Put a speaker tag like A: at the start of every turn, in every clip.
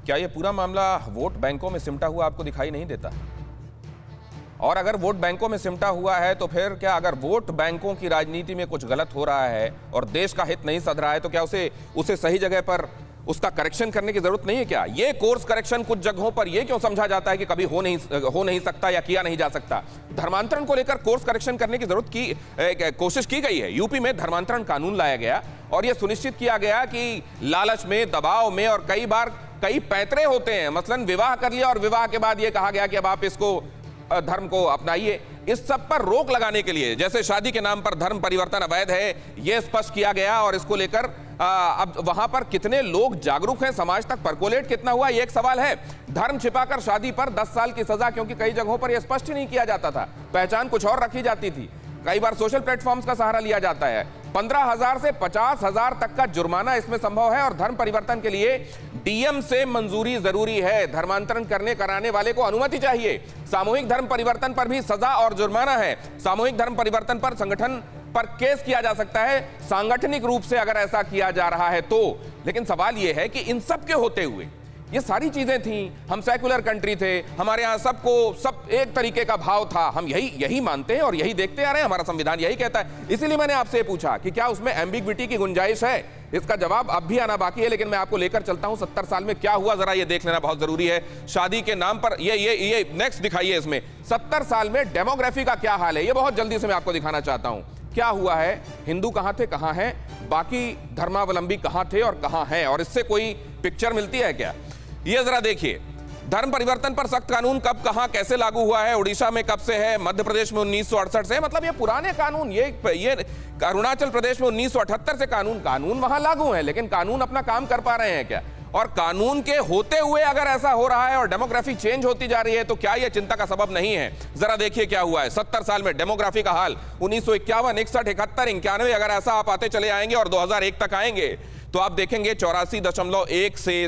A: क्या ये पूरा मामला वोट बैंकों में सिमटा हुआ आपको दिखाई नहीं देता? और अगर वोट बैंकों में सिमटा हुआ है तो फिर क्या, अगर वोट बैंकों की राजनीति में कुछ गलत हो रहा है और देश का हित नहीं सध रहा है, तो क्या उसे सही जगह पर उसका करेक्शन करने की जरूरत नहीं है क्या? ये कोर्स करेक्शन कुछ जगहों पर ये क्यों समझा जाता है कि कभी हो नहीं सकता या किया नहीं जा सकता? धर्मांतरण को लेकर कोर्स करेक्शन करने की जरूरत की कोशिश की गई है। यूपी में धर्मांतरण कानून लाया गया और यह सुनिश्चित किया गया कि लालच में, दबाव में, और कई बार कई पैतरे होते हैं, मसलन विवाह कर लिया और विवाह के बाद यह कहा गया कि अब आप इसको धर्म को अपनाइए। इस सब पर रोक लगाने के लिए, जैसे शादी के नाम पर धर्म परिवर्तन अवैध है, यह स्पष्ट किया गया। और इसको लेकर अब वहां पर कितने लोग जागरूक हैं, समाज तक परकोलेट कितना हुआ, यह एक सवाल है। धर्म छिपाकर शादी पर 10 साल की सजा, क्योंकि कई जगहों पर यह स्पष्ट ही नहीं किया जाता था, पहचान कुछ और रखी जाती थी। कई बार सोशल प्लेटफॉर्म्स का सहारा लिया जाता है। 15,000 से 50,000 तक का जुर्माना इसमें संभव है। और धर्म परिवर्तन के लिए डीएम से मंजूरी जरूरी है। धर्मांतरण कराने वाले को अनुमति चाहिए। सामूहिक धर्म परिवर्तन पर भी सजा और जुर्माना है। सामूहिक धर्म परिवर्तन पर संगठन पर केस किया जा सकता है, सांगठनिक रूप से अगर ऐसा किया जा रहा है तो। लेकिन सवाल यह है कि इन सब के होते हुए ये सारी चीजें थी, हम सेकुलर कंट्री थे, हमारे यहाँ सब एक तरीके का भाव था, हम यही मानते हैं और यही देखते आ रहे हैं, हमारा संविधान यही कहता है। इसीलिए मैंने आपसे पूछा कि क्या उसमें एम्बिग्विटी की गुंजाइश है। इसका जवाब अब भी आना बाकी है, लेकिन मैं आपको लेकर चलता हूं 70 साल में क्या हुआ, जरा ये देख लेना बहुत जरूरी है। शादी के नाम पर ये नेक्स्ट दिखाइए, इसमें 70 साल में डेमोग्राफी का क्या हाल है, ये बहुत जल्दी से मैं आपको दिखाना चाहता हूं। क्या हुआ है, हिंदू कहां थे, कहां हैं, बाकी धर्मावलंबी कहां थे और कहां हैं, और इससे कोई पिक्चर मिलती है क्या? ये जरा देखिए, धर्म परिवर्तन पर सख्त कानून कब, कहां, कैसे लागू हुआ है। उड़ीसा में कब से है, मध्य प्रदेश में 1968 से, मतलब ये पुराने कानून। ये अरुणाचल प्रदेश में 1978 से कानून वहां लागू है, लेकिन कानून अपना काम कर पा रहे हैं क्या? और कानून के होते हुए अगर ऐसा हो रहा है और डेमोग्राफी चेंज होती जा रही है, तो क्या यह चिंता का सबब नहीं है? जरा देखिए क्या हुआ है 70 साल में डेमोग्राफी का हाल। 1951, 61, 71, 91, अगर ऐसा आप आते चले आएंगे और 2001 तक आएंगे तो आप देखेंगे 84.1 से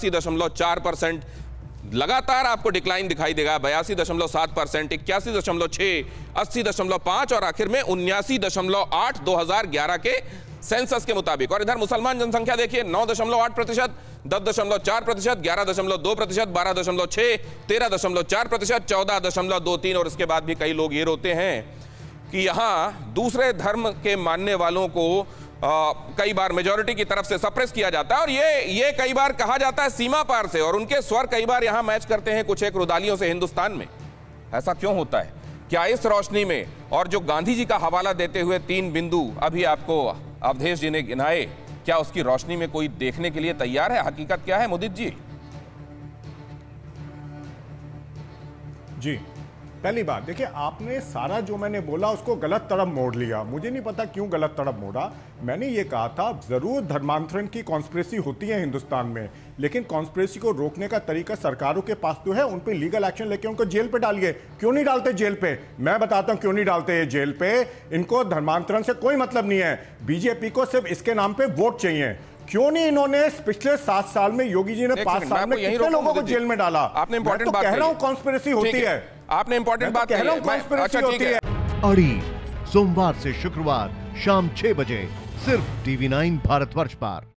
A: 83.4% लगातार आपको डिक्लाइन दिखाई देगा। 82.7%, 81.6, 80.5 और आखिर में 79.8 2011 के सेंसस के मुताबिक। और इधर मुसलमान जनसंख्या देखिए, 9.8%, 10.4%, 11.2%, 12.6, 13.4%, 14.23। और इसके बाद भी कई लोग ये रोते हैं कि यहां दूसरे धर्म के मानने वालों को कई बार मेजॉरिटी की तरफ से सप्रेस किया जाता है, और ये कई बार कहा जाता है सीमा पार से, और उनके स्वर कई बार यहां मैच करते हैं कुछ एक रुदालियों से हिंदुस्तान में। ऐसा क्यों होता है? क्या इस रोशनी में, और जो गांधी जी का हवाला देते हुए 3 बिंदु अभी आपको अवधेश जी ने गिनाए, क्या उसकी रोशनी में कोई देखने के लिए तैयार है? हकीकत क्या है मुदित जी?
B: जी, पहली बात देखिए, आपने सारा जो मैंने बोला उसको गलत तरफ मोड़ लिया। मुझे नहीं पता क्यों गलत तरफ मोड़ा। मैंने ये कहा था जरूर धर्मांतरण की कॉन्स्पिरेसी होती है हिंदुस्तान में, लेकिन कॉन्स्पिरेसी को रोकने का तरीका सरकारों के पास तो है। उन पे लीगल एक्शन लेके उनको जेल पे डालिए। क्यों नहीं डालते जेल पे? मैं बताता हूं क्यों नहीं डालते जेल पे। इनको धर्मांतरण से कोई मतलब नहीं है। बीजेपी को सिर्फ इसके नाम पे वोट चाहिए। क्यों नहीं इन्होंने पिछले 7 साल में, योगी जी ने 5 साल में कितने लोगों को जेल में डाला?
A: आपने इंपॉर्टेंट बात
B: कह रहा हूं कॉन्स्पिरेसी होती है।
A: आपने इंपॉर्टेंट बात
B: कह रहा हूं कॉन्स्पिरेसी होती है।
C: अड़ी सोमवार से शुक्रवार शाम 6 बजे सिर्फ TV9 भारतवर्ष पर।